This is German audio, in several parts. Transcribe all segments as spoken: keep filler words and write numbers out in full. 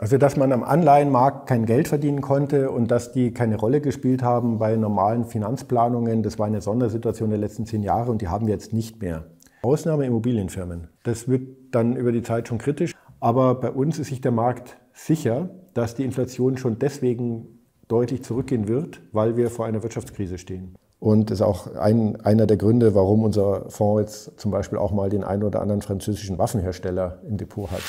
Also dass man am Anleihenmarkt kein Geld verdienen konnte und dass die keine Rolle gespielt haben bei normalen Finanzplanungen, das war eine Sondersituation der letzten zehn Jahre und die haben wir jetzt nicht mehr. Ausnahme Immobilienfirmen. Das wird dann über die Zeit schon kritisch, aber bei uns ist sich der Markt sicher, dass die Inflation schon deswegen deutlich zurückgehen wird, weil wir vor einer Wirtschaftskrise stehen. Und das ist auch ein, einer der Gründe, warum unser Fonds jetzt zum Beispiel auch mal den einen oder anderen französischen Waffenhersteller im Depot hat.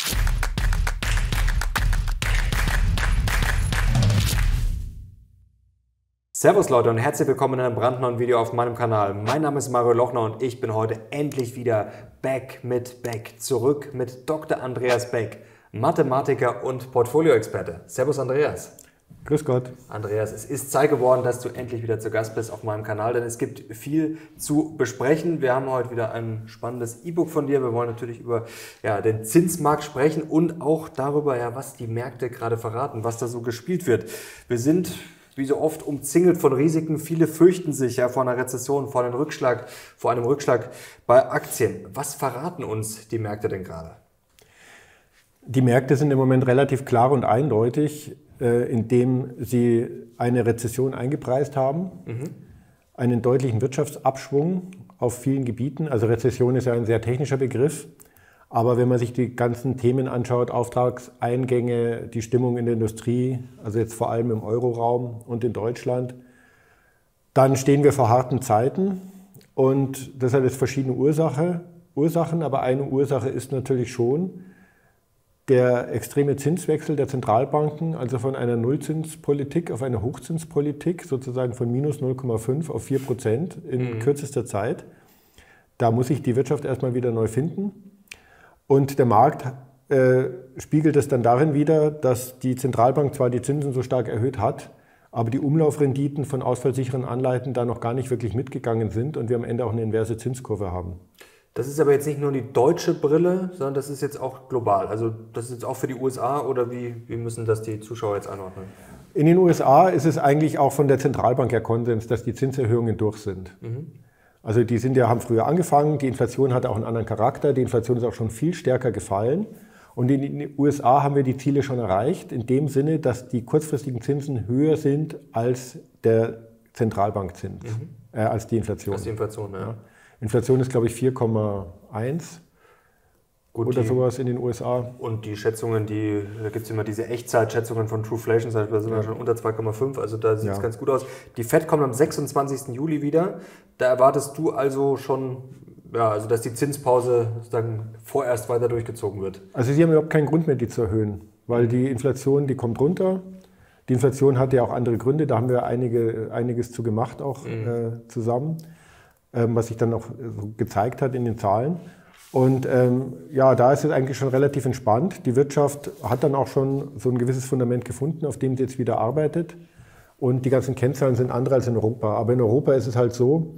Servus Leute und herzlich willkommen in einem brandneuen Video auf meinem Kanal. Mein Name ist Mario Lochner und ich bin heute endlich wieder back mit Beck. Zurück mit Doktor Andreas Beck, Mathematiker und Portfolioexperte. Servus Andreas. Grüß Gott. Andreas, es ist Zeit geworden, dass du endlich wieder zu Gast bist auf meinem Kanal, denn es gibt viel zu besprechen. Wir haben heute wieder ein spannendes E-Book von dir. Wir wollen natürlich über ja, den Zinsmarkt sprechen und auch darüber, ja, was die Märkte gerade verraten, was da so gespielt wird. Wir sind wie so oft umzingelt von Risiken. Viele fürchten sich ja vor einer Rezession, vor einem Rückschlag, vor einem Rückschlag bei Aktien. Was verraten uns die Märkte denn gerade? Die Märkte sind im Moment relativ klar und eindeutig, indem sie eine Rezession eingepreist haben, mhm. einen deutlichen Wirtschaftsabschwung auf vielen Gebieten. Also Rezession ist ja ein sehr technischer Begriff. Aber wenn man sich die ganzen Themen anschaut, Auftragseingänge, die Stimmung in der Industrie, also jetzt vor allem im Euroraum und in Deutschland, dann stehen wir vor harten Zeiten. Und das hat jetzt verschiedene Ursache, Ursachen, aber eine Ursache ist natürlich schon der extreme Zinswechsel der Zentralbanken, also von einer Nullzinspolitik auf eine Hochzinspolitik, sozusagen von minus null Komma fünf auf vier Prozent in mhm. kürzester Zeit. Da muss sich die Wirtschaft erstmal wieder neu finden. Und der Markt äh, spiegelt es dann darin wider, dass die Zentralbank zwar die Zinsen so stark erhöht hat, aber die Umlaufrenditen von ausfallsicheren Anleihen da noch gar nicht wirklich mitgegangen sind und wir am Ende auch eine inverse Zinskurve haben. Das ist aber jetzt nicht nur die deutsche Brille, sondern das ist jetzt auch global. Also das ist jetzt auch für die U S A oder wie, wie müssen das die Zuschauer jetzt einordnen? In den U S A ist es eigentlich auch von der Zentralbank her Konsens, dass die Zinserhöhungen durch sind. Mhm. Also die sind ja, haben früher angefangen, die Inflation hat auch einen anderen Charakter, die Inflation ist auch schon viel stärker gefallen. Und in den U S A haben wir die Ziele schon erreicht, in dem Sinne, dass die kurzfristigen Zinsen höher sind als der Zentralbankzins, mhm. äh, als die Inflation. Als die Inflation, ja. ja. Inflation ist, glaube ich, vier Komma eins oder die, sowas in den U S A. Und die Schätzungen, die, da gibt es immer diese Echtzeitschätzungen von Trueflation, da sind wir ja. schon unter zwei Komma fünf, also da sieht es ja. ganz gut aus. Die Fed kommt am sechsundzwanzigsten Juli wieder. Da erwartest du also schon, ja, also dass die Zinspause sozusagen vorerst weiter durchgezogen wird? Also Sie haben überhaupt keinen Grund mehr, die zu erhöhen, weil die Inflation, die kommt runter. Die Inflation hat ja auch andere Gründe, da haben wir einige, einiges zu gemacht, auch mhm. äh, zusammen, ähm, was sich dann auch so gezeigt hat in den Zahlen. Und ähm, ja, da ist es eigentlich schon relativ entspannt. Die Wirtschaft hat dann auch schon so ein gewisses Fundament gefunden, auf dem sie jetzt wieder arbeitet. Und die ganzen Kennzahlen sind andere als in Europa. Aber in Europa ist es halt so,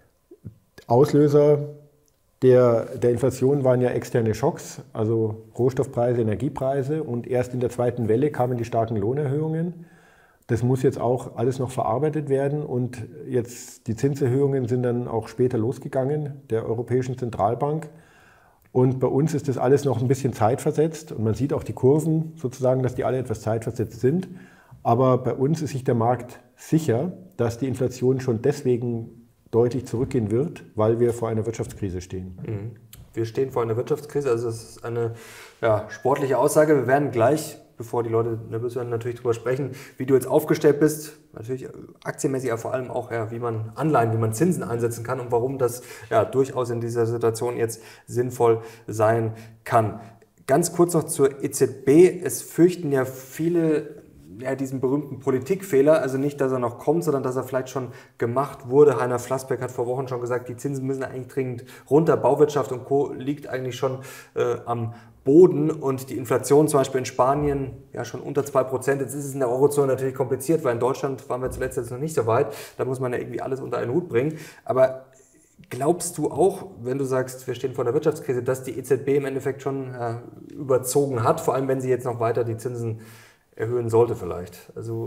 Auslöser der, der Inflation waren ja externe Schocks, also Rohstoffpreise, Energiepreise. Und erst in der zweiten Welle kamen die starken Lohnerhöhungen. Das muss jetzt auch alles noch verarbeitet werden. Und jetzt die Zinserhöhungen sind dann auch später losgegangen, der Europäischen Zentralbank. Und bei uns ist das alles noch ein bisschen zeitversetzt und man sieht auch die Kurven sozusagen, dass die alle etwas zeitversetzt sind. Aber bei uns ist sich der Markt sicher, dass die Inflation schon deswegen deutlich zurückgehen wird, weil wir vor einer Wirtschaftskrise stehen. Mhm. Wir stehen vor einer Wirtschaftskrise, also das ist eine ja, sportliche Aussage. Wir werden gleich, bevor die Leute nervös werden, natürlich darüber sprechen, wie du jetzt aufgestellt bist. Natürlich aktienmäßig, aber vor allem auch, ja, wie man Anleihen, wie man Zinsen einsetzen kann und warum das ja, durchaus in dieser Situation jetzt sinnvoll sein kann. Ganz kurz noch zur E Z B. Es fürchten ja viele ja, diesen berühmten Politikfehler, also nicht, dass er noch kommt, sondern dass er vielleicht schon gemacht wurde. Heiner Flassbeck hat vor Wochen schon gesagt, die Zinsen müssen eigentlich dringend runter. Bauwirtschaft und Co. liegt eigentlich schon äh, am Boden und die Inflation zum Beispiel in Spanien ja schon unter zwei Prozent. Jetzt ist es in der Eurozone natürlich kompliziert, weil in Deutschland waren wir zuletzt jetzt noch nicht so weit. Da muss man ja irgendwie alles unter einen Hut bringen. Aber glaubst du auch, wenn du sagst, wir stehen vor der Wirtschaftskrise, dass die E Z B im Endeffekt schon äh, überzogen hat, vor allem wenn sie jetzt noch weiter die Zinsen erhöhen sollte vielleicht? Also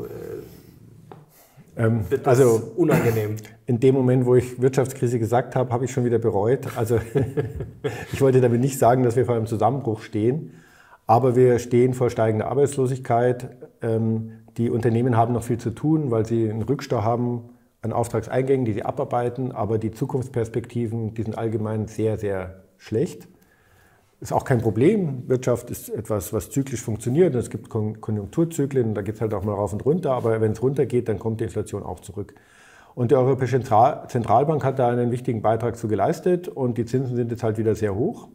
äh, ähm, wird das also, unangenehm? In dem Moment, wo ich Wirtschaftskrise gesagt habe, habe ich schon wieder bereut. Also ich wollte damit nicht sagen, dass wir vor einem Zusammenbruch stehen. Aber wir stehen vor steigender Arbeitslosigkeit. Die Unternehmen haben noch viel zu tun, weil sie einen Rückstau haben an Auftragseingängen, die sie abarbeiten. Aber die Zukunftsperspektiven, die sind allgemein sehr, sehr schlecht. Ist auch kein Problem. Wirtschaft ist etwas, was zyklisch funktioniert. Es gibt Konjunkturzyklen, da geht es halt auch mal rauf und runter. Aber wenn es runtergeht, dann kommt die Inflation auch zurück. Und die Europäische Zentralbank hat da einen wichtigen Beitrag zu geleistet. Und die Zinsen sind jetzt halt wieder sehr hoch.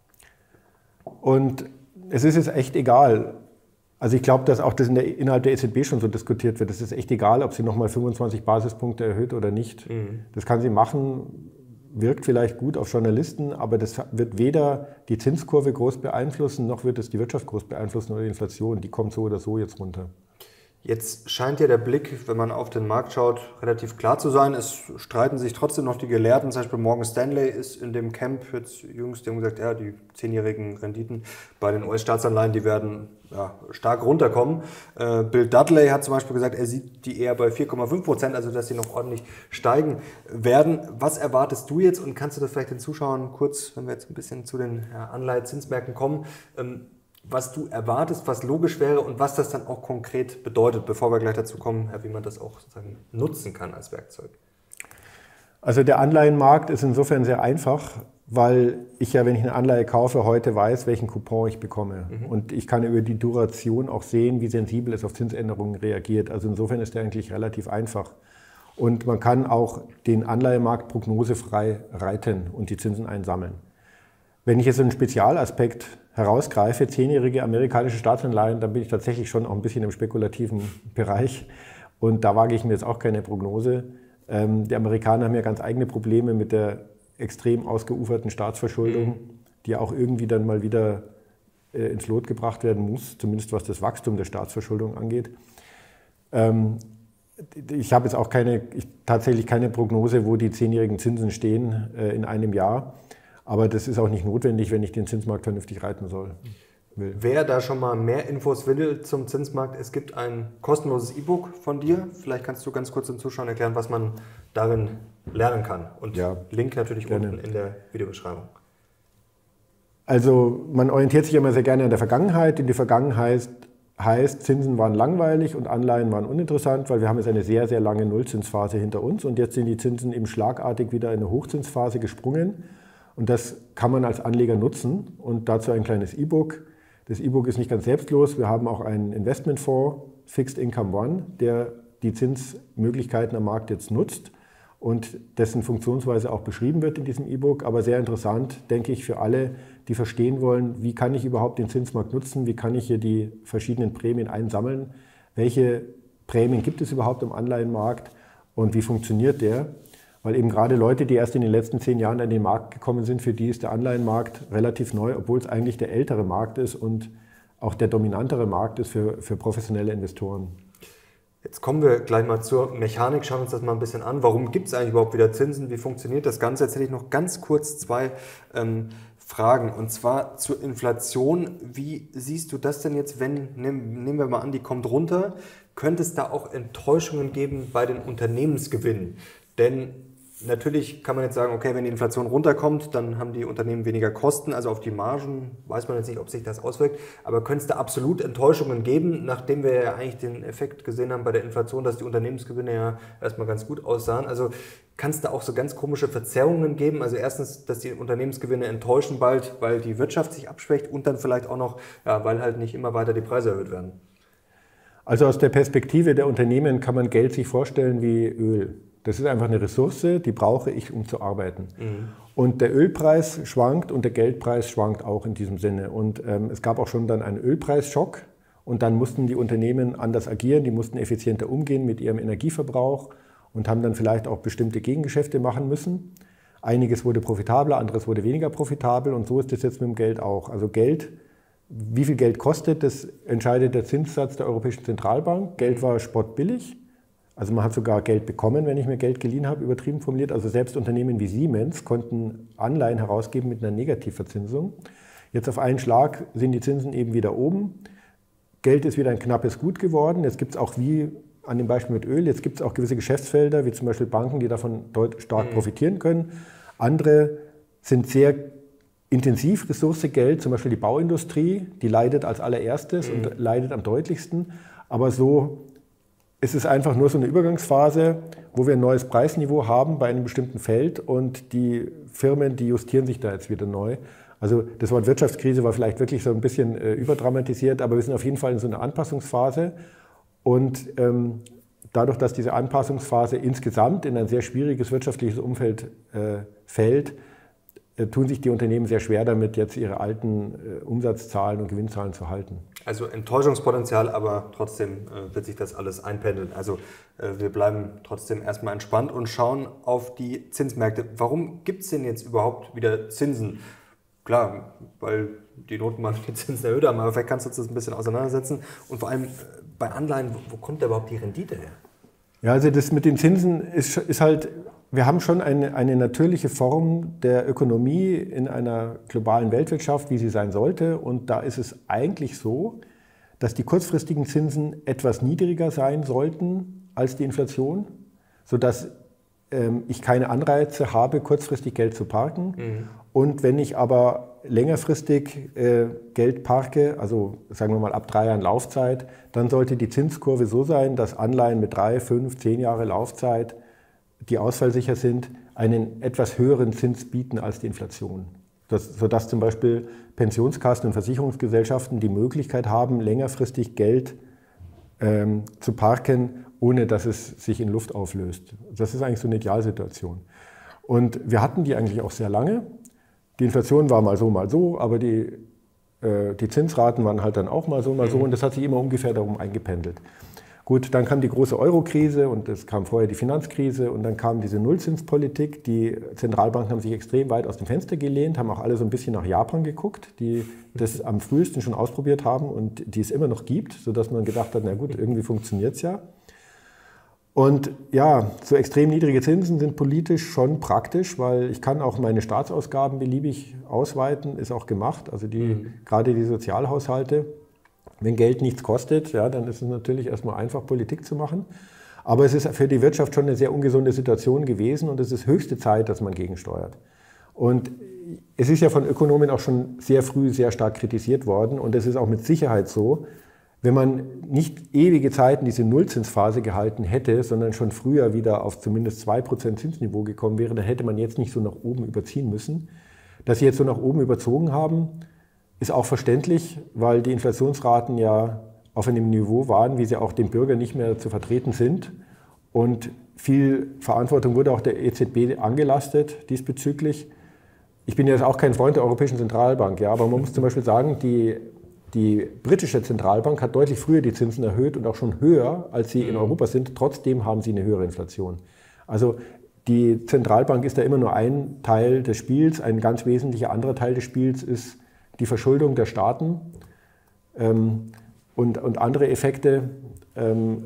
Und es ist jetzt echt egal. Also ich glaube, dass auch das in der, innerhalb der E Z B schon so diskutiert wird. Es ist echt egal, ob sie nochmal fünfundzwanzig Basispunkte erhöht oder nicht. Mhm. Das kann sie machen, wirkt vielleicht gut auf Journalisten, aber das wird weder die Zinskurve groß beeinflussen, noch wird es die Wirtschaft groß beeinflussen oder die Inflation. Die kommt so oder so jetzt runter. Jetzt scheint ja der Blick, wenn man auf den Markt schaut, relativ klar zu sein. Es streiten sich trotzdem noch die Gelehrten. Zum Beispiel Morgan Stanley ist in dem Camp jetzt jüngst, die haben gesagt, ja, die zehnjährigen Renditen bei den U S-Staatsanleihen, die werden ja, stark runterkommen. Äh, Bill Dudley hat zum Beispiel gesagt, er sieht die eher bei vier Komma fünf Prozent, also dass sie noch ordentlich steigen werden. Was erwartest du jetzt und kannst du das vielleicht den Zuschauern kurz, wenn wir jetzt ein bisschen zu den ja, Anleihezinsmärkten kommen, ähm, was du erwartest, was logisch wäre und was das dann auch konkret bedeutet, bevor wir gleich dazu kommen, wie man das auch sozusagen nutzen kann als Werkzeug? Also der Anleihenmarkt ist insofern sehr einfach, weil ich ja, wenn ich eine Anleihe kaufe, heute weiß, welchen Coupon ich bekomme. Mhm. Und ich kann über die Duration auch sehen, wie sensibel es auf Zinsänderungen reagiert. Also insofern ist der eigentlich relativ einfach. Und man kann auch den Anleihemarkt prognosefrei reiten und die Zinsen einsammeln. Wenn ich jetzt einen Spezialaspekt herausgreife, zehnjährige amerikanische Staatsanleihen, dann bin ich tatsächlich schon auch ein bisschen im spekulativen Bereich. Und da wage ich mir jetzt auch keine Prognose. Ähm, die Amerikaner haben ja ganz eigene Probleme mit der extrem ausgeuferten Staatsverschuldung, mhm. die auch irgendwie dann mal wieder äh, ins Lot gebracht werden muss, zumindest was das Wachstum der Staatsverschuldung angeht. Ähm, ich habe jetzt auch keine, ich, tatsächlich keine Prognose, wo die zehnjährigen Zinsen stehen äh, in einem Jahr. Aber das ist auch nicht notwendig, wenn ich den Zinsmarkt vernünftig reiten soll. Will. Wer da schon mal mehr Infos will zum Zinsmarkt, es gibt ein kostenloses E-Book von dir. Vielleicht kannst du ganz kurz den Zuschauern erklären, was man darin lernen kann. Und ja, Link natürlich gerne unten in der Videobeschreibung. Also man orientiert sich immer sehr gerne an der Vergangenheit. In die Vergangenheit heißt, Zinsen waren langweilig und Anleihen waren uninteressant, weil wir haben jetzt eine sehr, sehr lange Nullzinsphase hinter uns. Und jetzt sind die Zinsen eben schlagartig wieder in eine Hochzinsphase gesprungen. Und das kann man als Anleger nutzen und dazu ein kleines E-Book. Das E-Book ist nicht ganz selbstlos. Wir haben auch einen Investmentfonds, Fixed Income One, der die Zinsmöglichkeiten am Markt jetzt nutzt und dessen Funktionsweise auch beschrieben wird in diesem E-Book. Aber sehr interessant, denke ich, für alle, die verstehen wollen, wie kann ich überhaupt den Zinsmarkt nutzen, wie kann ich hier die verschiedenen Prämien einsammeln, welche Prämien gibt es überhaupt im Anleihenmarkt und wie funktioniert der. Weil eben gerade Leute, die erst in den letzten zehn Jahren an den Markt gekommen sind, für die ist der Anleihenmarkt relativ neu, obwohl es eigentlich der ältere Markt ist und auch der dominantere Markt ist für, für professionelle Investoren. Jetzt kommen wir gleich mal zur Mechanik, schauen uns das mal ein bisschen an. Warum gibt es eigentlich überhaupt wieder Zinsen? Wie funktioniert das Ganze? Jetzt hätte ich noch ganz kurz zwei ähm, Fragen. Und zwar zur Inflation. Wie siehst du das denn jetzt, wenn, nehmen, nehmen wir mal an, die kommt runter, könnte es da auch Enttäuschungen geben bei den Unternehmensgewinnen? Denn natürlich kann man jetzt sagen, okay, wenn die Inflation runterkommt, dann haben die Unternehmen weniger Kosten, also auf die Margen weiß man jetzt nicht, ob sich das auswirkt, aber könnte es da absolut Enttäuschungen geben, nachdem wir ja eigentlich den Effekt gesehen haben bei der Inflation, dass die Unternehmensgewinne ja erstmal ganz gut aussahen. Also kann es da auch so ganz komische Verzerrungen geben? Also erstens, dass die Unternehmensgewinne enttäuschen bald, weil die Wirtschaft sich abschwächt und dann vielleicht auch noch, ja, weil halt nicht immer weiter die Preise erhöht werden. Also aus der Perspektive der Unternehmen kann man Geld sich vorstellen wie Öl. Das ist einfach eine Ressource, die brauche ich, um zu arbeiten. Mhm. Und der Ölpreis schwankt und der Geldpreis schwankt auch in diesem Sinne. Und ähm, es gab auch schon dann einen Ölpreisschock und dann mussten die Unternehmen anders agieren, die mussten effizienter umgehen mit ihrem Energieverbrauch und haben dann vielleicht auch bestimmte Gegengeschäfte machen müssen. Einiges wurde profitabler, anderes wurde weniger profitabel und so ist das jetzt mit dem Geld auch. Also Geld, wie viel Geld kostet, das entscheidet der Zinssatz der Europäischen Zentralbank. Geld war spottbillig. Also man hat sogar Geld bekommen, wenn ich mir Geld geliehen habe, übertrieben formuliert. Also selbst Unternehmen wie Siemens konnten Anleihen herausgeben mit einer Negativverzinsung. Jetzt auf einen Schlag sind die Zinsen eben wieder oben. Geld ist wieder ein knappes Gut geworden. Jetzt gibt es auch, wie an dem Beispiel mit Öl, jetzt gibt es auch gewisse Geschäftsfelder, wie zum Beispiel Banken, die davon stark profitieren können. Andere sind sehr Intensivressource Geld, zum Beispiel die Bauindustrie, die leidet als allererstes mhm. und leidet am deutlichsten. Aber so ist es einfach nur so eine Übergangsphase, wo wir ein neues Preisniveau haben bei einem bestimmten Feld und die Firmen, die justieren sich da jetzt wieder neu. Also das Wort Wirtschaftskrise war vielleicht wirklich so ein bisschen äh, überdramatisiert, aber wir sind auf jeden Fall in so einer Anpassungsphase. Und ähm, dadurch, dass diese Anpassungsphase insgesamt in ein sehr schwieriges wirtschaftliches Umfeld äh, fällt, äh, tun sich die Unternehmen sehr schwer damit, jetzt ihre alten äh, Umsatzzahlen und Gewinnzahlen zu halten. Also Enttäuschungspotenzial, aber trotzdem äh, wird sich das alles einpendeln. Also äh, wir bleiben trotzdem erstmal entspannt und schauen auf die Zinsmärkte. Warum gibt es denn jetzt überhaupt wieder Zinsen? Klar, weil die Notenbank die Zinsen erhöht haben, aber vielleicht kannst du uns das ein bisschen auseinandersetzen. Und vor allem bei Anleihen, wo kommt da überhaupt die Rendite her? Ja, also das mit den Zinsen ist, ist halt, wir haben schon eine, eine natürliche Form der Ökonomie in einer globalen Weltwirtschaft, wie sie sein sollte. Und da ist es eigentlich so, dass die kurzfristigen Zinsen etwas niedriger sein sollten als die Inflation, sodass ähm, ich keine Anreize habe, kurzfristig Geld zu parken. Mhm. Und wenn ich aber längerfristig äh, Geld parke, also sagen wir mal ab drei Jahren Laufzeit, dann sollte die Zinskurve so sein, dass Anleihen mit drei, fünf, zehn Jahre Laufzeit, die ausfallsicher sind, einen etwas höheren Zins bieten als die Inflation. Das, sodass zum Beispiel Pensionskassen und Versicherungsgesellschaften die Möglichkeit haben, längerfristig Geld ähm, zu parken, ohne dass es sich in Luft auflöst. Das ist eigentlich so eine Idealsituation. Und wir hatten die eigentlich auch sehr lange. Die Inflation war mal so, mal so, aber die, äh, die Zinsraten waren halt dann auch mal so, mal so und das hat sich immer ungefähr darum eingependelt. Gut, dann kam die große Euro-Krise und es kam vorher die Finanzkrise und dann kam diese Nullzinspolitik. Die Zentralbanken haben sich extrem weit aus dem Fenster gelehnt, haben auch alle so ein bisschen nach Japan geguckt, die das am frühesten schon ausprobiert haben und die es immer noch gibt, sodass man gedacht hat, na gut, irgendwie funktioniert es ja. Und ja, so extrem niedrige Zinsen sind politisch schon praktisch, weil ich kann auch meine Staatsausgaben beliebig ausweiten, ist auch gemacht, also die, mhm. gerade die Sozialhaushalte. Wenn Geld nichts kostet, ja, dann ist es natürlich erstmal einfach, Politik zu machen. Aber es ist für die Wirtschaft schon eine sehr ungesunde Situation gewesen und es ist höchste Zeit, dass man gegensteuert. Und es ist ja von Ökonomen auch schon sehr früh sehr stark kritisiert worden und es ist auch mit Sicherheit so, wenn man nicht ewige Zeiten diese Nullzinsphase gehalten hätte, sondern schon früher wieder auf zumindest zwei Prozent Zinsniveau gekommen wäre, dann hätte man jetzt nicht so nach oben überziehen müssen. Dass sie jetzt so nach oben überzogen haben, ist auch verständlich, weil die Inflationsraten ja auf einem Niveau waren, wie sie auch dem Bürger nicht mehr zu vertreten sind. Und viel Verantwortung wurde auch der E Z B angelastet diesbezüglich. Ich bin jetzt auch kein Freund der Europäischen Zentralbank, ja, aber man muss zum Beispiel sagen, die Die britische Zentralbank hat deutlich früher die Zinsen erhöht und auch schon höher, als sie in Europa sind. Trotzdem haben sie eine höhere Inflation. Also die Zentralbank ist da immer nur ein Teil des Spiels. Ein ganz wesentlicher anderer Teil des Spiels ist die Verschuldung der Staaten ähm, und, und andere Effekte. Ähm,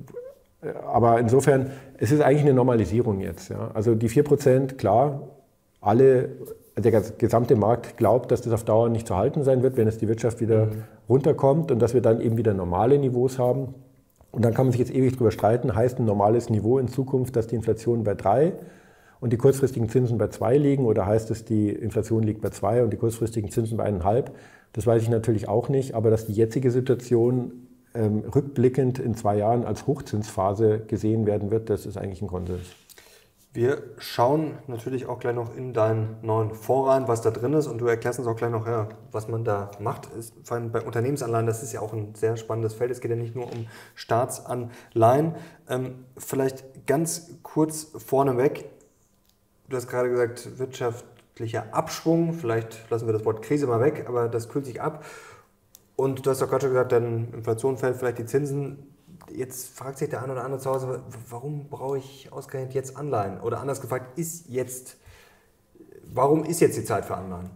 aber insofern, es ist eigentlich eine Normalisierung jetzt. Ja. Also die vier Prozent, klar, alle... Der gesamte Markt glaubt, dass das auf Dauer nicht zu halten sein wird, wenn es die Wirtschaft wieder mhm. runterkommt und dass wir dann eben wieder normale Niveaus haben. Und dann kann man sich jetzt ewig drüber streiten, heißt ein normales Niveau in Zukunft, dass die Inflation bei drei und die kurzfristigen Zinsen bei zwei liegen oder heißt es, die Inflation liegt bei zwei und die kurzfristigen Zinsen bei eineinhalb? Das weiß ich natürlich auch nicht, aber dass die jetzige Situation ähm, rückblickend in zwei Jahren als Hochzinsphase gesehen werden wird, das ist eigentlich ein Konsens. Wir schauen natürlich auch gleich noch in deinen neuen Fonds rein, was da drin ist und du erklärst uns auch gleich noch, ja, was man da macht. Vor allem bei Unternehmensanleihen, das ist ja auch ein sehr spannendes Feld. Es geht ja nicht nur um Staatsanleihen. Ähm, vielleicht ganz kurz vorneweg, du hast gerade gesagt, wirtschaftlicher Abschwung, vielleicht lassen wir das Wort Krise mal weg, aber das kühlt sich ab. Und du hast doch gerade schon gesagt, dann Inflation fällt, vielleicht die Zinsen. Jetzt fragt sich der eine oder andere zu Hause, warum brauche ich ausgerechnet jetzt Anleihen? Oder anders gefragt, ist jetzt, warum ist jetzt die Zeit für Anleihen?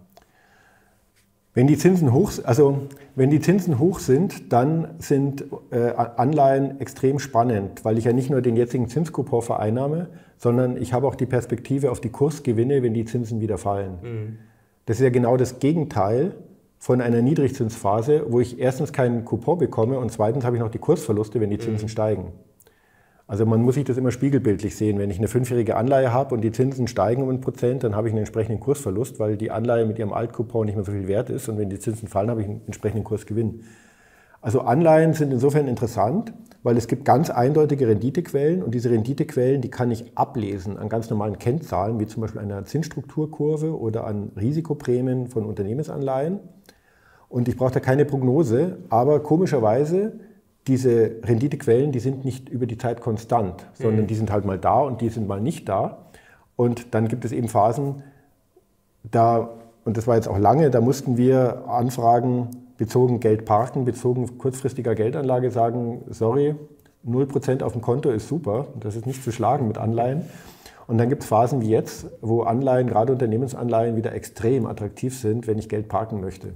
Wenn die Zinsen hoch, also wenn die Zinsen hoch sind, dann sind äh, Anleihen extrem spannend, weil ich ja nicht nur den jetzigen Zinskupon vereinnahme, sondern ich habe auch die Perspektive auf die Kursgewinne, wenn die Zinsen wieder fallen. Mhm. Das ist ja genau das Gegenteil von einer Niedrigzinsphase, wo ich erstens keinen Coupon bekomme und zweitens habe ich noch die Kursverluste, wenn die Zinsen mhm. steigen. Also man muss sich das immer spiegelbildlich sehen. Wenn ich eine fünfjährige Anleihe habe und die Zinsen steigen um ein Prozent, dann habe ich einen entsprechenden Kursverlust, weil die Anleihe mit ihrem Altcoupon nicht mehr so viel wert ist. Und wenn die Zinsen fallen, habe ich einen entsprechenden Kursgewinn. Also Anleihen sind insofern interessant, weil es gibt ganz eindeutige Renditequellen. Und diese Renditequellen, die kann ich ablesen an ganz normalen Kennzahlen, wie zum Beispiel einer Zinsstrukturkurve oder an Risikoprämien von Unternehmensanleihen. Und ich brauche da keine Prognose, aber komischerweise diese Renditequellen, die sind nicht über die Zeit konstant, sondern mhm. die sind halt mal da und die sind mal nicht da. Und dann gibt es eben Phasen, da, und das war jetzt auch lange, da mussten wir Anfragen bezogen Geld parken, bezogen kurzfristiger Geldanlage sagen, sorry, null Prozent auf dem Konto ist super, das ist nicht zu schlagen mit Anleihen. Und dann gibt es Phasen wie jetzt, wo Anleihen, gerade Unternehmensanleihen, wieder extrem attraktiv sind, wenn ich Geld parken möchte.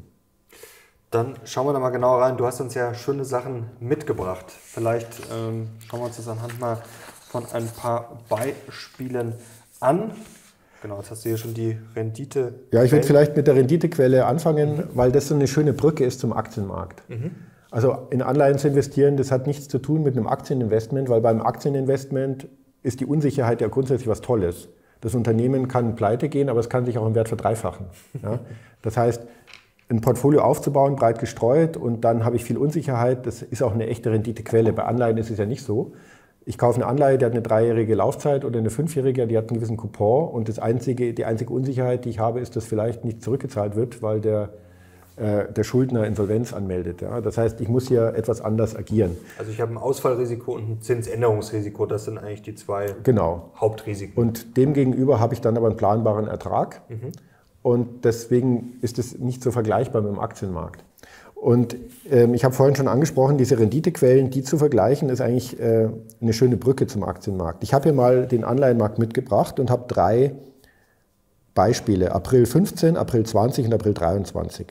Dann schauen wir da mal genauer rein. Du hast uns ja schöne Sachen mitgebracht. Vielleicht ähm, schauen wir uns das anhand mal von ein paar Beispielen an. Genau, jetzt hast du hier schon die Rendite. Ja, ich würde vielleicht mit der Renditequelle anfangen, mhm. weil das so eine schöne Brücke ist zum Aktienmarkt. Mhm. Also in Anleihen zu investieren, das hat nichts zu tun mit einem Aktieninvestment, weil beim Aktieninvestment ist die Unsicherheit ja grundsätzlich was Tolles. Das Unternehmen kann pleite gehen, aber es kann sich auch im Wert verdreifachen. Ja? Das heißt, ein Portfolio aufzubauen, breit gestreut und dann habe ich viel Unsicherheit, das ist auch eine echte Renditequelle. Bei Anleihen ist es ja nicht so. Ich kaufe eine Anleihe, die hat eine dreijährige Laufzeit oder eine fünfjährige, die hat einen gewissen Coupon und das einzige, die einzige Unsicherheit, die ich habe, ist, dass vielleicht nicht zurückgezahlt wird, weil der, äh, der Schuldner Insolvenz anmeldet. Ja? Das heißt, ich muss hier etwas anders agieren. Also ich habe ein Ausfallrisiko und ein Zinsänderungsrisiko, das sind eigentlich die zwei genau. Hauptrisiken. Und demgegenüber habe ich dann aber einen planbaren Ertrag. Mhm. Und deswegen ist es nicht so vergleichbar mit dem Aktienmarkt. Und ähm, ich habe vorhin schon angesprochen, diese Renditequellen, die zu vergleichen, ist eigentlich äh, eine schöne Brücke zum Aktienmarkt. Ich habe hier mal den Anleihenmarkt mitgebracht und habe drei Beispiele, April fünfzehn, April zwanzig und April dreiundzwanzig.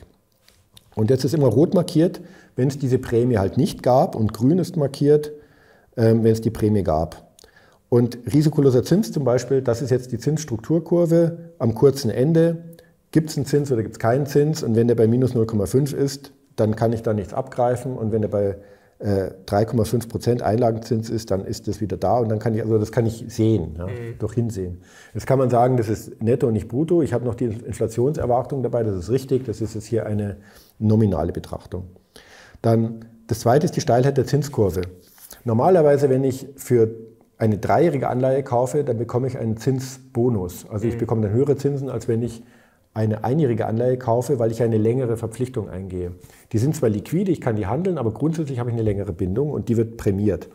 Und jetzt ist immer rot markiert, wenn es diese Prämie halt nicht gab und grün ist markiert, äh, wenn es die Prämie gab. Und risikoloser Zins zum Beispiel, das ist jetzt die Zinsstrukturkurve am kurzen Ende. Gibt es einen Zins oder gibt es keinen Zins? Und wenn der bei minus null Komma fünf ist, dann kann ich da nichts abgreifen. Und wenn der bei äh, drei Komma fünf Prozent Einlagenzins ist, dann ist das wieder da. Und dann kann ich, also das kann ich sehen, ja, mhm. durch Hinsehen. Jetzt kann man sagen, das ist netto und nicht brutto. Ich habe noch die Inflationserwartung dabei, das ist richtig. Das ist jetzt hier eine nominale Betrachtung. Dann das zweite ist die Steilheit der Zinskurve. Normalerweise, wenn ich für eine dreijährige Anleihe kaufe, dann bekomme ich einen Zinsbonus. Also ich bekomme dann höhere Zinsen, als wenn ich eine einjährige Anleihe kaufe, weil ich eine längere Verpflichtung eingehe. Die sind zwar liquide, ich kann die handeln, aber grundsätzlich habe ich eine längere Bindung und die wird prämiert.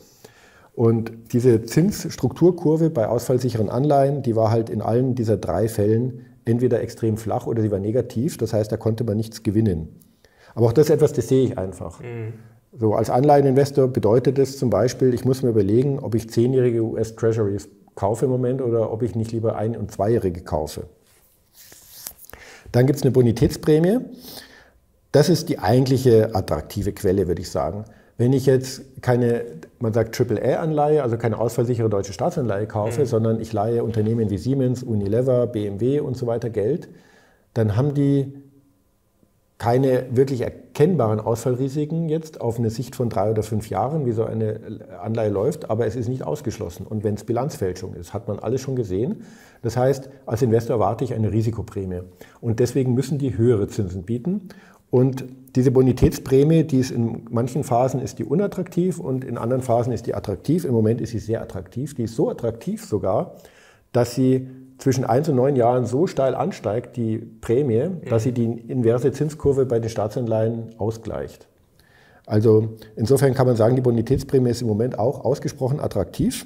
Und diese Zinsstrukturkurve bei ausfallsicheren Anleihen, die war halt in allen dieser drei Fällen entweder extrem flach oder sie war negativ. Das heißt, da konnte man nichts gewinnen. Aber auch das ist etwas, das sehe ich einfach. Mhm. So, als Anleiheninvestor bedeutet es zum Beispiel, ich muss mir überlegen, ob ich zehnjährige U S-Treasuries kaufe im Moment oder ob ich nicht lieber ein- und zweijährige kaufe. Dann gibt es eine Bonitätsprämie. Das ist die eigentliche attraktive Quelle, würde ich sagen. Wenn ich jetzt keine, man sagt Triple A-Anleihe, also keine ausfallsichere deutsche Staatsanleihe kaufe, mhm. sondern ich leihe Unternehmen wie Siemens, Unilever, B M W und so weiter Geld, dann haben die keine wirklich erkennbaren Ausfallrisiken jetzt auf eine Sicht von drei oder fünf Jahren, wie so eine Anleihe läuft, aber es ist nicht ausgeschlossen. Und wenn es Bilanzfälschung ist, hat man alles schon gesehen. Das heißt, als Investor erwarte ich eine Risikoprämie. Und deswegen müssen die höhere Zinsen bieten. Und diese Bonitätsprämie, die ist in manchen Phasen ist die unattraktiv und in anderen Phasen ist die attraktiv. Im Moment ist sie sehr attraktiv. Die ist so attraktiv sogar, dass sie zwischen eins und neun Jahren so steil ansteigt, die Prämie, dass sie die inverse Zinskurve bei den Staatsanleihen ausgleicht. Also insofern kann man sagen, die Bonitätsprämie ist im Moment auch ausgesprochen attraktiv.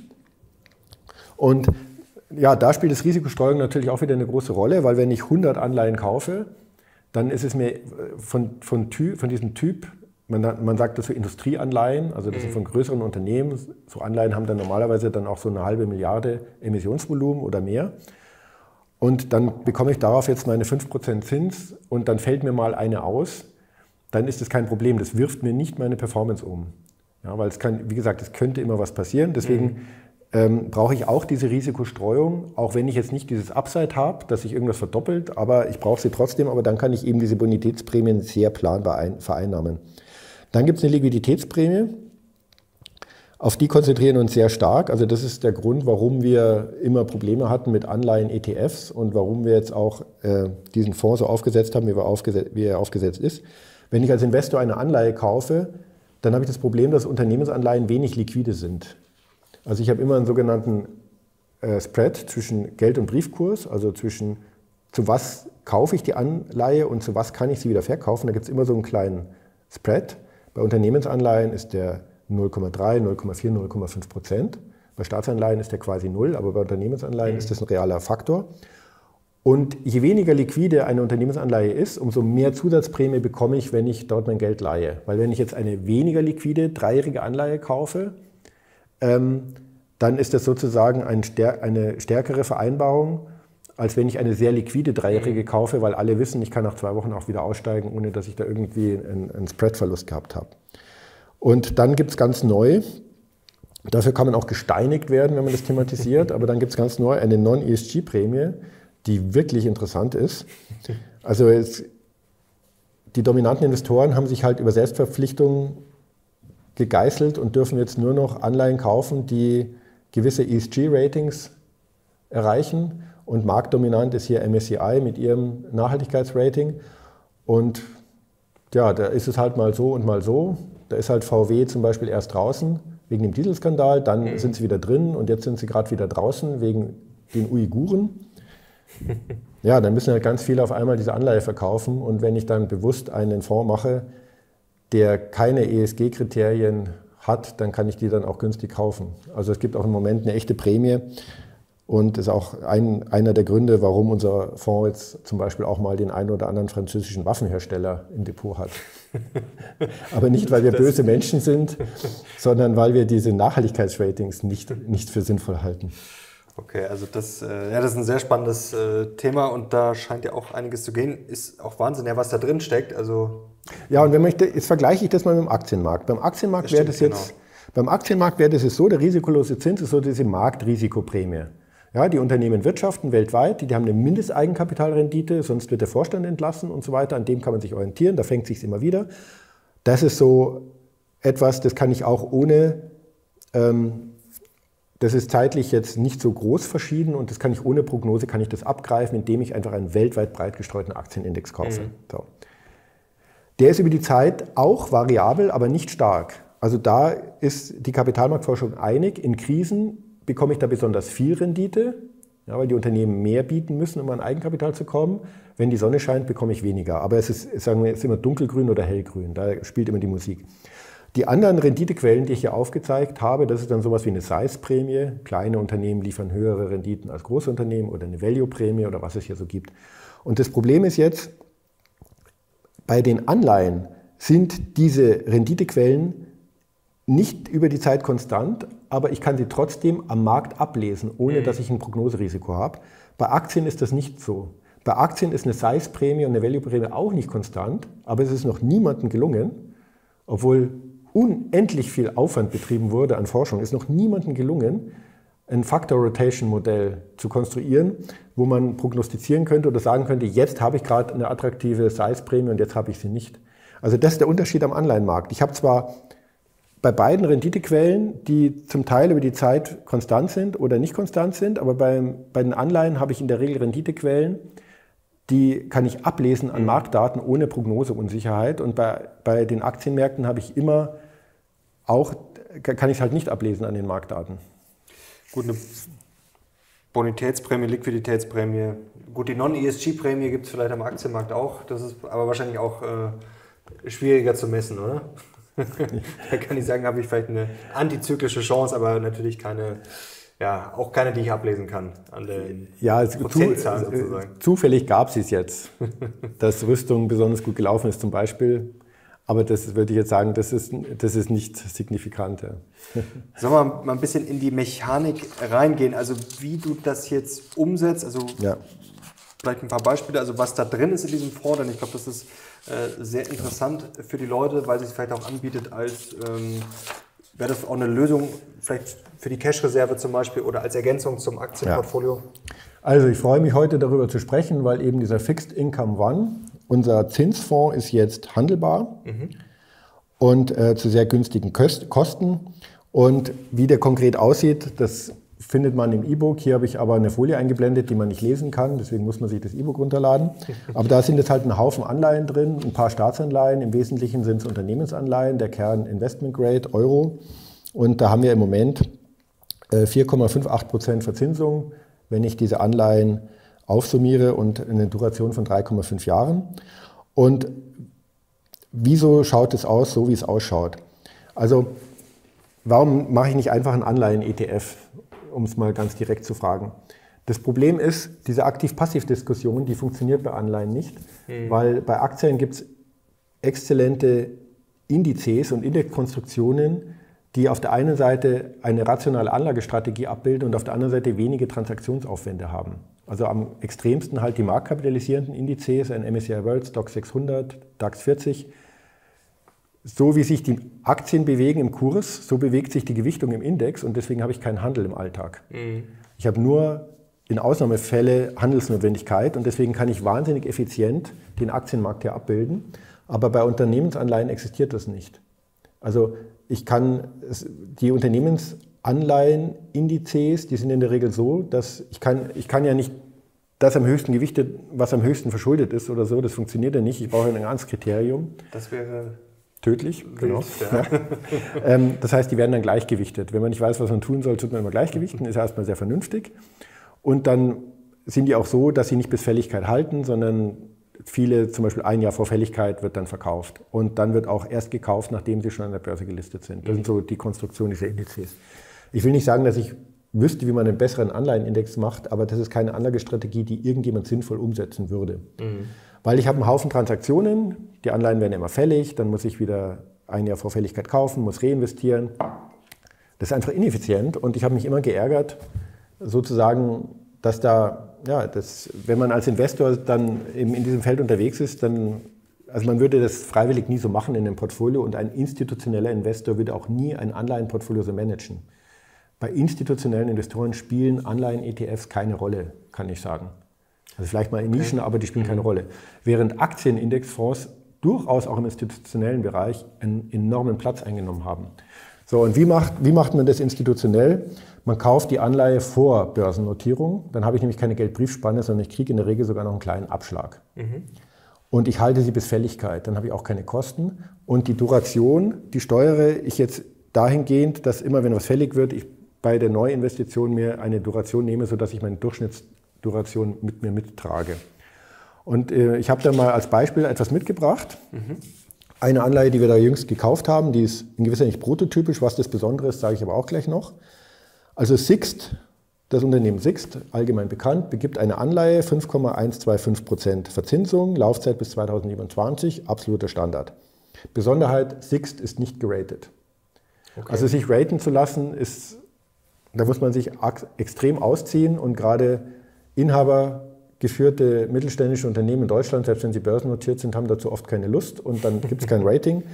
Und ja, da spielt das Risikostreuung natürlich auch wieder eine große Rolle, weil wenn ich hundert Anleihen kaufe, dann ist es mir von, von, Typ, von diesem Typ, man, man sagt das für Industrieanleihen, also das sind von größeren Unternehmen, so Anleihen haben dann normalerweise dann auch so eine halbe Milliarde Emissionsvolumen oder mehr. Und dann bekomme ich darauf jetzt meine fünf Prozent Zins und dann fällt mir mal eine aus, dann ist das kein Problem. Das wirft mir nicht meine Performance um. Ja, weil es kann, wie gesagt, es könnte immer was passieren. Deswegen mhm. ähm, brauche ich auch diese Risikostreuung, auch wenn ich jetzt nicht dieses Upside habe, dass sich irgendwas verdoppelt, aber ich brauche sie trotzdem, aber dann kann ich eben diese Bonitätsprämien sehr planbar ein, vereinnahmen. Dann gibt es eine Liquiditätsprämie. Auf die konzentrieren wir uns sehr stark. Also das ist der Grund, warum wir immer Probleme hatten mit Anleihen-E T Fs und warum wir jetzt auch äh, diesen Fonds so aufgesetzt haben, wie er, aufgesetzt, wie er aufgesetzt ist. Wenn ich als Investor eine Anleihe kaufe, dann habe ich das Problem, dass Unternehmensanleihen wenig liquide sind. Also ich habe immer einen sogenannten äh, Spread zwischen Geld- und Briefkurs, also zwischen zu was kaufe ich die Anleihe und zu was kann ich sie wieder verkaufen. Da gibt es immer so einen kleinen Spread. Bei Unternehmensanleihen ist der null Komma drei, null Komma vier, null Komma fünf Prozent. Bei Staatsanleihen ist der quasi null, aber bei Unternehmensanleihen mhm. ist das ein realer Faktor. Und je weniger liquide eine Unternehmensanleihe ist, umso mehr Zusatzprämie bekomme ich, wenn ich dort mein Geld leihe. Weil wenn ich jetzt eine weniger liquide, dreijährige Anleihe kaufe, ähm, dann ist das sozusagen ein stär- eine stärkere Vereinbarung, als wenn ich eine sehr liquide dreijährige kaufe, weil alle wissen, ich kann nach zwei Wochen auch wieder aussteigen, ohne dass ich da irgendwie einen, einen Spreadverlust gehabt habe. Und dann gibt es ganz neu, dafür kann man auch gesteinigt werden, wenn man das thematisiert, aber dann gibt es ganz neu eine Non-E S G-Prämie, die wirklich interessant ist. Also es, die dominanten Investoren haben sich halt über Selbstverpflichtungen gegeißelt und dürfen jetzt nur noch Anleihen kaufen, die gewisse E S G-Ratings erreichen. Und marktdominant ist hier M S C I mit ihrem Nachhaltigkeitsrating. Und ja, da ist es halt mal so und mal so. Da ist halt V W zum Beispiel erst draußen wegen dem Dieselskandal, dann mhm. sind sie wieder drin und jetzt sind sie gerade wieder draußen wegen den Uiguren. Ja, dann müssen halt ganz viele auf einmal diese Anleihe verkaufen und wenn ich dann bewusst einen Fonds mache, der keine E S G-Kriterien hat, dann kann ich die dann auch günstig kaufen. Also es gibt auch im Moment eine echte Prämie und ist auch ein, einer der Gründe, warum unser Fonds jetzt zum Beispiel auch mal den einen oder anderen französischen Waffenhersteller im Depot hat. Aber nicht, weil wir das böse Menschen sind, sondern weil wir diese Nachhaltigkeitsratings nicht, nicht für sinnvoll halten. Okay, also das, äh, ja, das ist ein sehr spannendes äh, Thema und da scheint ja auch einiges zu gehen. Ist auch Wahnsinn, ja, was da drin steckt. Also ja, und wenn man, jetzt vergleiche ich das mal mit dem Aktienmarkt. Beim Aktienmarkt wäre das jetzt, genau. beim Aktienmarkt wäre das jetzt so, der risikolose Zins ist so diese Marktrisikoprämie. Ja, die Unternehmen wirtschaften weltweit, die, die haben eine Mindesteigenkapitalrendite, sonst wird der Vorstand entlassen und so weiter. An dem kann man sich orientieren, da fängt es sich immer wieder. Das ist so etwas, das kann ich auch ohne, ähm, das ist zeitlich jetzt nicht so groß verschieden und das kann ich ohne Prognose, kann ich das abgreifen, indem ich einfach einen weltweit breit gestreuten Aktienindex kaufe. Mhm. So. Der ist über die Zeit auch variabel, aber nicht stark. Also da ist die Kapitalmarktforschung einig, in Krisen bekomme ich da besonders viel Rendite, ja, weil die Unternehmen mehr bieten müssen, um an Eigenkapital zu kommen. Wenn die Sonne scheint, bekomme ich weniger. Aber es ist, sagen wir, es ist immer dunkelgrün oder hellgrün, da spielt immer die Musik. Die anderen Renditequellen, die ich hier aufgezeigt habe, das ist dann sowas wie eine Size-Prämie. Kleine Unternehmen liefern höhere Renditen als große Unternehmen oder eine Value-Prämie oder was es hier so gibt. Und das Problem ist jetzt, bei den Anleihen sind diese Renditequellen nicht über die Zeit konstant, aber ich kann sie trotzdem am Markt ablesen, ohne mhm. dass ich ein Prognoserisiko habe. Bei Aktien ist das nicht so. Bei Aktien ist eine Size-Prämie und eine Value-Prämie auch nicht konstant, aber es ist noch niemandem gelungen, obwohl unendlich viel Aufwand betrieben wurde an Forschung, ist noch niemandem gelungen, ein Factor-Rotation-Modell zu konstruieren, wo man prognostizieren könnte oder sagen könnte, jetzt habe ich gerade eine attraktive Size-Prämie und jetzt habe ich sie nicht. Also das ist der Unterschied am Anleihenmarkt. Ich habe zwar bei beiden Renditequellen, die zum Teil über die Zeit konstant sind oder nicht konstant sind, aber beim, bei den Anleihen habe ich in der Regel Renditequellen, die kann ich ablesen an Marktdaten ohne Prognoseunsicherheit. Und bei, bei den Aktienmärkten habe ich immer auch, kann ich es halt nicht ablesen an den Marktdaten. Gut, eine Bonitätsprämie, Liquiditätsprämie. Gut, die Non-E S G-Prämie gibt es vielleicht am Aktienmarkt auch. Das ist aber wahrscheinlich auch äh, schwieriger zu messen, oder? Da kann ich sagen, habe ich vielleicht eine antizyklische Chance, aber natürlich keine, ja, auch keine, die ich ablesen kann an den ja, also Prozentzahlen zu, sozusagen. Zufällig gab es es jetzt, dass Rüstung besonders gut gelaufen ist zum Beispiel. Aber das würde ich jetzt sagen, das ist, das ist nicht signifikant. Ja. Sollen wir mal ein bisschen in die Mechanik reingehen, also wie du das jetzt umsetzt, also ja. Vielleicht ein paar Beispiele, also was da drin ist in diesem Fonds, denn ich glaube, das ist äh, sehr interessant für die Leute, weil es sich vielleicht auch anbietet als, ähm, wäre das auch eine Lösung vielleicht für die Cash-Reserve zum Beispiel oder als Ergänzung zum Aktienportfolio? Ja. Also ich freue mich heute darüber zu sprechen, weil eben dieser Fixed Income One, unser Zinsfonds ist jetzt handelbar mhm. und äh, zu sehr günstigen Kosten. Und wie der konkret aussieht, das findet man im E-Book. Hier habe ich aber eine Folie eingeblendet, die man nicht lesen kann. Deswegen muss man sich das E-Book runterladen. Aber da sind jetzt halt ein Haufen Anleihen drin, ein paar Staatsanleihen. Im Wesentlichen sind es Unternehmensanleihen, der Kern Investment Grade, Euro. Und da haben wir im Moment vier Komma achtundfünfzig Prozent Verzinsung, wenn ich diese Anleihen aufsummiere und eine Duration von drei Komma fünf Jahren. Und wieso schaut es aus, so wie es ausschaut? Also warum mache ich nicht einfach einen Anleihen-E T F, um es mal ganz direkt zu fragen? Das Problem ist, diese Aktiv-Passiv-Diskussion, die funktioniert bei Anleihen nicht, mhm. weil bei Aktien gibt es exzellente Indizes und Indexkonstruktionen, die auf der einen Seite eine rationale Anlagestrategie abbilden und auf der anderen Seite wenige Transaktionsaufwände haben. Also am extremsten halt die marktkapitalisierenden Indizes, ein M S C I World, Stoxx sechshundert, DAX vierzig. So wie sich die Aktien bewegen im Kurs, so bewegt sich die Gewichtung im Index und deswegen habe ich keinen Handel im Alltag. Mhm. Ich habe nur in Ausnahmefällen Handelsnotwendigkeit und deswegen kann ich wahnsinnig effizient den Aktienmarkt hier abbilden. Aber bei Unternehmensanleihen existiert das nicht. Also ich kann die Unternehmensanleihenindizes, die sind in der Regel so, dass ich kann, ich kann ja nicht das am höchsten gewichtet, was am höchsten verschuldet ist oder so, das funktioniert ja nicht. Ich brauche ein anderes Kriterium. Das wäre tödlich, genau. Ja. ähm, das heißt, die werden dann gleichgewichtet. Wenn man nicht weiß, was man tun soll, tut man immer gleichgewichten, ist erstmal sehr vernünftig. Und dann sind die auch so, dass sie nicht bis Fälligkeit halten, sondern viele, zum Beispiel ein Jahr vor Fälligkeit, wird dann verkauft. Und dann wird auch erst gekauft, nachdem sie schon an der Börse gelistet sind. Das sind so die Konstruktionen dieser Indizes. Ich will nicht sagen, dass ich wüsste, wie man einen besseren Anleihenindex macht, aber das ist keine Anlagestrategie, die irgendjemand sinnvoll umsetzen würde. Mhm. Weil ich habe einen Haufen Transaktionen, die Anleihen werden immer fällig, dann muss ich wieder ein Jahr vor Fälligkeit kaufen, muss reinvestieren. Das ist einfach ineffizient und ich habe mich immer geärgert, sozusagen, dass da, ja, das, wenn man als Investor dann eben in diesem Feld unterwegs ist, dann, also man würde das freiwillig nie so machen in einem Portfolio und ein institutioneller Investor würde auch nie ein Anleihenportfolio so managen. Bei institutionellen Investoren spielen Anleihen-E T Fs keine Rolle, kann ich sagen. Also vielleicht mal in Nischen, okay. aber die spielen keine Rolle. Während Aktienindexfonds durchaus auch im institutionellen Bereich einen enormen Platz eingenommen haben. So, und wie macht, wie macht man das institutionell? Man kauft die Anleihe vor Börsennotierung, dann habe ich nämlich keine Geldbriefspanne, sondern ich kriege in der Regel sogar noch einen kleinen Abschlag. Mhm. Und ich halte sie bis Fälligkeit, dann habe ich auch keine Kosten. Und die Duration, die steuere ich jetzt dahingehend, dass immer, wenn was fällig wird, ich bei der Neuinvestition mir eine Duration nehme, sodass ich meine Durchschnittsduration mit mir mittrage. Und äh, ich habe da mal als Beispiel etwas mitgebracht. Mhm. Eine Anleihe, die wir da jüngst gekauft haben, die ist in gewisser nicht prototypisch. Was das Besondere ist, sage ich aber auch gleich noch. Also Sixt, das Unternehmen Sixt, allgemein bekannt, begibt eine Anleihe, fünf Komma hundertfünfundzwanzig Prozent Verzinsung, Laufzeit bis zweitausendsiebenundzwanzig, absoluter Standard. Besonderheit, Sixt ist nicht geratet. Okay. Also sich raten zu lassen, ist, da muss man sich extrem ausziehen und gerade Inhaber geführte mittelständische Unternehmen in Deutschland, selbst wenn sie börsennotiert sind, haben dazu oft keine Lust und dann gibt es kein Rating.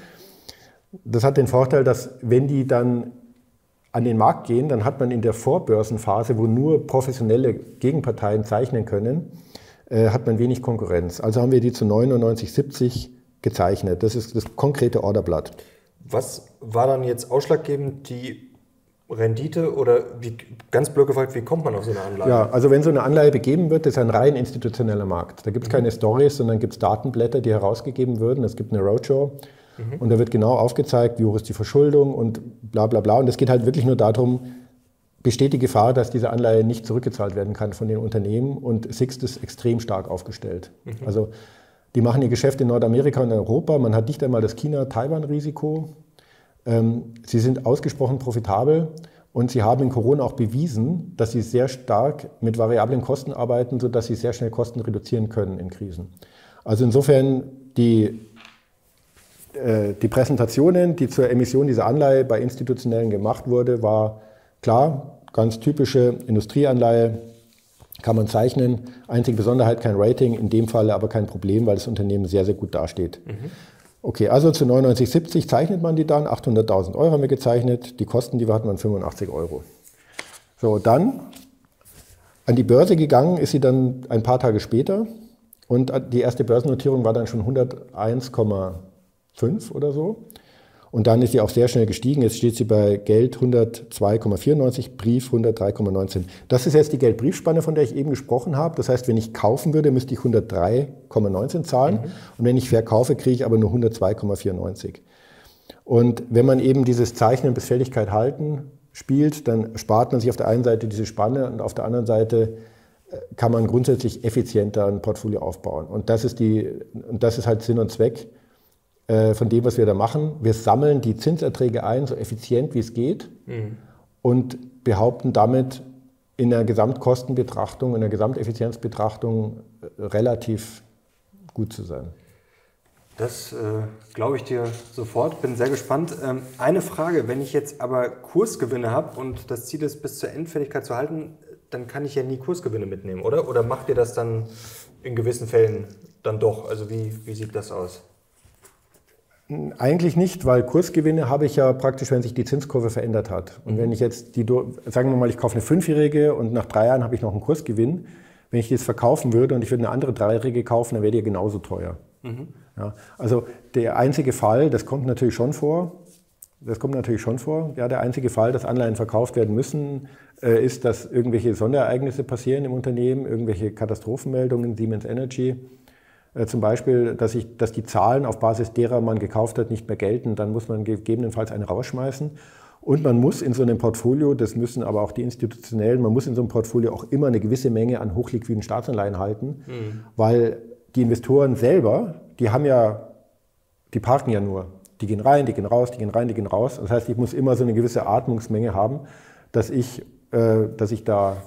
Das hat den Vorteil, dass wenn die dann an den Markt gehen, dann hat man in der Vorbörsenphase, wo nur professionelle Gegenparteien zeichnen können, äh, hat man wenig Konkurrenz. Also haben wir die zu neunundneunzig siebzig gezeichnet. Das ist das konkrete Orderblatt. Was war dann jetzt ausschlaggebend, die Rendite oder wie, ganz blöd gefragt, wie kommt man auf so eine Anleihe? Ja, also wenn so eine Anleihe begeben wird, das ist ein rein institutioneller Markt. Da gibt es mhm. keine Storys, sondern gibt es Datenblätter, die herausgegeben würden. Es gibt eine Roadshow mhm. und da wird genau aufgezeigt, wie hoch ist die Verschuldung und bla bla bla. Und es geht halt wirklich nur darum, besteht die Gefahr, dass diese Anleihe nicht zurückgezahlt werden kann von den Unternehmen und Sixt ist extrem stark aufgestellt. Mhm. Also die machen ihr Geschäft in Nordamerika und in Europa. Man hat nicht einmal das China-Taiwan-Risiko. Sie sind ausgesprochen profitabel und sie haben in Corona auch bewiesen, dass sie sehr stark mit variablen Kosten arbeiten, sodass sie sehr schnell Kosten reduzieren können in Krisen. Also insofern die, äh, die Präsentationen, die zur Emission dieser Anleihe bei Institutionellen gemacht wurde, war klar, ganz typische Industrieanleihe, kann man zeichnen. Einzige Besonderheit, kein Rating, in dem Falle aber kein Problem, weil das Unternehmen sehr, sehr gut dasteht. Mhm. Okay, also zu neunundneunzig siebzig zeichnet man die dann, achthunderttausend Euro haben wir gezeichnet, die Kosten, die wir hatten, waren fünfundachtzig Euro. So, dann an die Börse gegangen ist sie dann ein paar Tage später und die erste Börsennotierung war dann schon hunderteins Komma fünf oder so. Und dann ist sie auch sehr schnell gestiegen. Jetzt steht sie bei Geld hundertzwei Komma vierundneunzig, Brief hundertdrei Komma neunzehn. Das ist jetzt die Geldbriefspanne, von der ich eben gesprochen habe. Das heißt, wenn ich kaufen würde, müsste ich hundertdrei Komma neunzehn zahlen. Mhm. Und wenn ich verkaufe, kriege ich aber nur hundertzwei Komma vierundneunzig. Und wenn man eben dieses Zeichnen bis Fälligkeit halten spielt, dann spart man sich auf der einen Seite diese Spanne und auf der anderen Seite kann man grundsätzlich effizienter ein Portfolio aufbauen. Und das ist, die, und das ist halt Sinn und Zweck von dem, was wir da machen. Wir sammeln die Zinserträge ein, so effizient wie es geht, mhm. und behaupten damit in der Gesamtkostenbetrachtung, in der Gesamteffizienzbetrachtung relativ gut zu sein. Das äh, glaube ich dir sofort, bin sehr gespannt. Ähm, eine Frage, wenn ich jetzt aber Kursgewinne habe und das Ziel ist, bis zur Endfälligkeit zu halten, dann kann ich ja nie Kursgewinne mitnehmen, oder? Oder macht ihr das dann in gewissen Fällen dann doch? Also wie, wie sieht das aus? Eigentlich nicht, weil Kursgewinne habe ich ja praktisch, wenn sich die Zinskurve verändert hat. Und wenn ich jetzt die, sagen wir mal, ich kaufe eine Fünfjährige und nach drei Jahren habe ich noch einen Kursgewinn. Wenn ich die jetzt verkaufen würde und ich würde eine andere Dreijährige kaufen, dann wäre die ja genauso teuer. Mhm. Ja, also der einzige Fall, das kommt natürlich schon vor, das kommt natürlich schon vor, ja, der einzige Fall, dass Anleihen verkauft werden müssen, äh, ist, dass irgendwelche Sonderereignisse passieren im Unternehmen, irgendwelche Katastrophenmeldungen, Siemens Energy. Zum Beispiel, dass, ich, dass die Zahlen, auf Basis derer man gekauft hat, nicht mehr gelten, dann muss man gegebenenfalls eine rausschmeißen. Und man muss in so einem Portfolio, das müssen aber auch die Institutionellen, man muss in so einem Portfolio auch immer eine gewisse Menge an hochliquiden Staatsanleihen halten, mhm. weil die Investoren selber, die haben ja, die parken ja nur. Die gehen rein, die gehen raus, die gehen rein, die gehen raus. Das heißt, ich muss immer so eine gewisse Atmungsmenge haben, dass ich, äh, dass ich da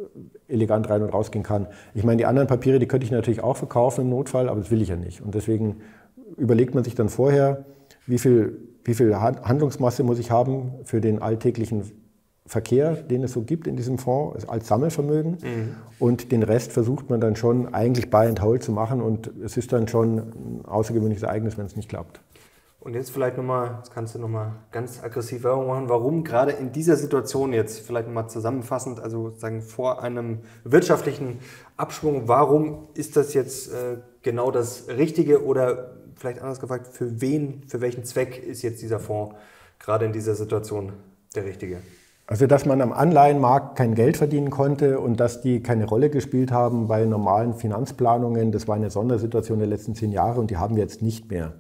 elegant rein und rausgehen kann. Ich meine, die anderen Papiere, die könnte ich natürlich auch verkaufen im Notfall, aber das will ich ja nicht. Und deswegen überlegt man sich dann vorher, wie viel, wie viel Handlungsmasse muss ich haben für den alltäglichen Verkehr, den es so gibt in diesem Fonds, als Sammelvermögen. Mhm. Und den Rest versucht man dann schon eigentlich buy and hold zu machen. Und es ist dann schon ein außergewöhnliches Ereignis, wenn es nicht klappt. Und jetzt vielleicht nochmal, jetzt kannst du nochmal ganz aggressiv Werbung machen, warum gerade in dieser Situation jetzt, vielleicht nochmal zusammenfassend, also sagen vor einem wirtschaftlichen Abschwung, warum ist das jetzt äh, genau das Richtige oder vielleicht anders gefragt, für wen, für welchen Zweck ist jetzt dieser Fonds gerade in dieser Situation der richtige? Also, dass man am Anleihenmarkt kein Geld verdienen konnte und dass die keine Rolle gespielt haben bei normalen Finanzplanungen, das war eine Sondersituation der letzten zehn Jahre und die haben wir jetzt nicht mehr.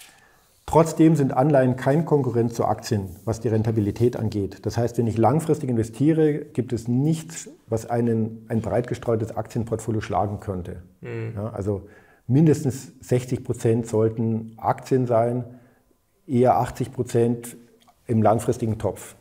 Trotzdem sind Anleihen kein Konkurrent zu Aktien, was die Rentabilität angeht. Das heißt, wenn ich langfristig investiere, gibt es nichts, was einen, ein breit gestreutes Aktienportfolio schlagen könnte. Mhm. Ja, also mindestens sechzig Prozent sollten Aktien sein, eher achtzig Prozent im langfristigen Topf.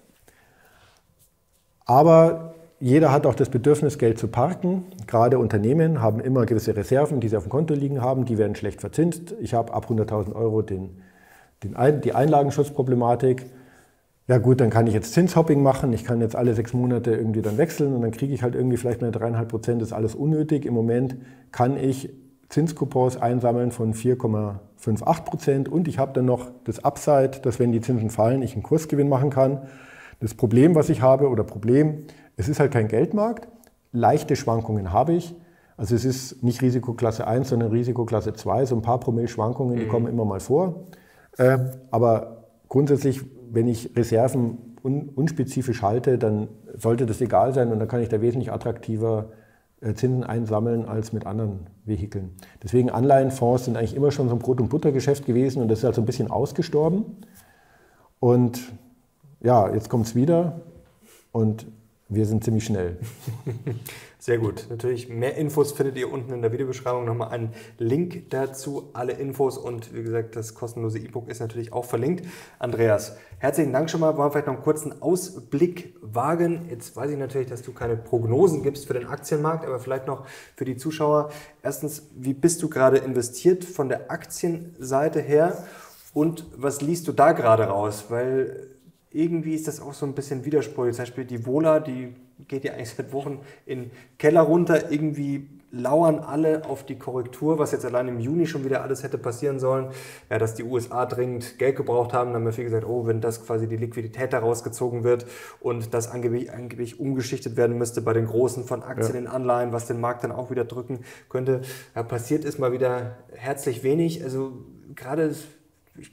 Aber jeder hat auch das Bedürfnis, Geld zu parken. Gerade Unternehmen haben immer gewisse Reserven, die sie auf dem Konto liegen haben. Die werden schlecht verzinst. Ich habe ab hunderttausend Euro den, den Ein, die Einlagenschutzproblematik. Ja gut, dann kann ich jetzt Zinshopping machen. Ich kann jetzt alle sechs Monate irgendwie dann wechseln und dann kriege ich halt irgendwie vielleicht meine dreieinhalb Prozent. Das ist alles unnötig. Im Moment kann ich Zinskupons einsammeln von vier Komma achtundfünfzig Prozent und ich habe dann noch das Upside, dass wenn die Zinsen fallen, ich einen Kursgewinn machen kann. Das Problem, was ich habe, oder Problem, es ist halt kein Geldmarkt. Leichte Schwankungen habe ich. Also es ist nicht Risikoklasse eins, sondern Risikoklasse zwei. So ein paar Promille Schwankungen, die mhm. kommen immer mal vor. Äh, aber grundsätzlich, wenn ich Reserven un unspezifisch halte, dann sollte das egal sein und dann kann ich da wesentlich attraktiver äh, Zinsen einsammeln als mit anderen Vehikeln. Deswegen Anleihenfonds sind eigentlich immer schon so ein Brot- und Buttergeschäft gewesen und das ist halt so ein bisschen ausgestorben. Und ja, jetzt kommt es wieder und wir sind ziemlich schnell. Sehr gut. Natürlich mehr Infos findet ihr unten in der Videobeschreibung. Nochmal einen Link dazu, alle Infos und wie gesagt, das kostenlose E-Book ist natürlich auch verlinkt. Andreas, herzlichen Dank schon mal. Wollen wir vielleicht noch einen kurzen Ausblick wagen? Jetzt weiß ich natürlich, dass du keine Prognosen gibst für den Aktienmarkt, aber vielleicht noch für die Zuschauer. Erstens, wie bist du gerade investiert von der Aktienseite her und was liest du da gerade raus? Weil irgendwie ist das auch so ein bisschen widersprüchlich. Zum Beispiel die Vola, die geht ja eigentlich seit Wochen in den Keller runter. Irgendwie lauern alle auf die Korrektur, was jetzt allein im Juni schon wieder alles hätte passieren sollen. Ja, dass die U S A dringend Geld gebraucht haben. Dann haben wir viel gesagt, oh, wenn das quasi die Liquidität da rausgezogen wird und das angeblich, angeblich umgeschichtet werden müsste bei den Großen von Aktien ja. in Anleihen, was den Markt dann auch wieder drücken könnte. Ja, passiert ist mal wieder herzlich wenig. Also gerade